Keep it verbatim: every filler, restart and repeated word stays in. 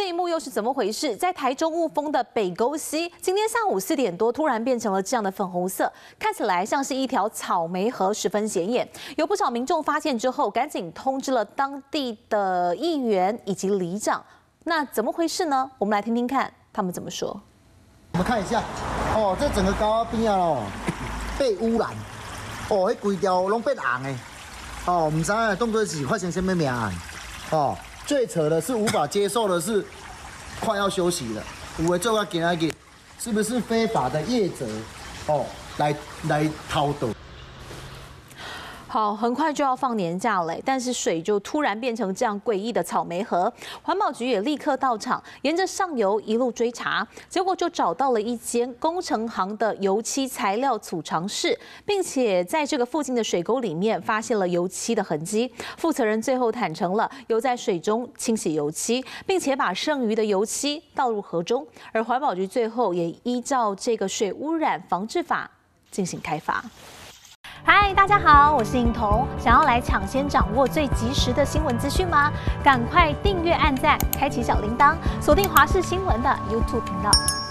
这一幕又是怎么回事？在台中雾峰的北沟溪，今天下午四点多突然变成了这样的粉红色，看起来像是一条草莓河，十分显眼。有不少民众发现之后，赶紧通知了当地的议员以及里长。那怎么回事呢？我们来听听看他们怎么说。 我们看一下，哦，这整个高边啊哦被污染，哦，迄规条拢变红的，哦，唔知啊，当作是发生什么命案，哦。 最扯的是无法接受的是，快要休息了，有的做到今仔日，是不是非法的业者哦来来偷渡？ 好，很快就要放年假了，但是水就突然变成这样诡异的草莓河。环保局也立刻到场，沿着上游一路追查，结果就找到了一间工程行的油漆材料储藏室，并且在这个附近的水沟里面发现了油漆的痕迹。负责人最后坦诚了，有在水中清洗油漆，并且把剩余的油漆倒入河中。而环保局最后也依照这个水污染防治法进行开罚。 嗨，大家好，我是颖彤。想要来抢先掌握最及时的新闻资讯吗？赶快订阅、按赞、开启小铃铛，锁定华视新闻的 YouTube 频道。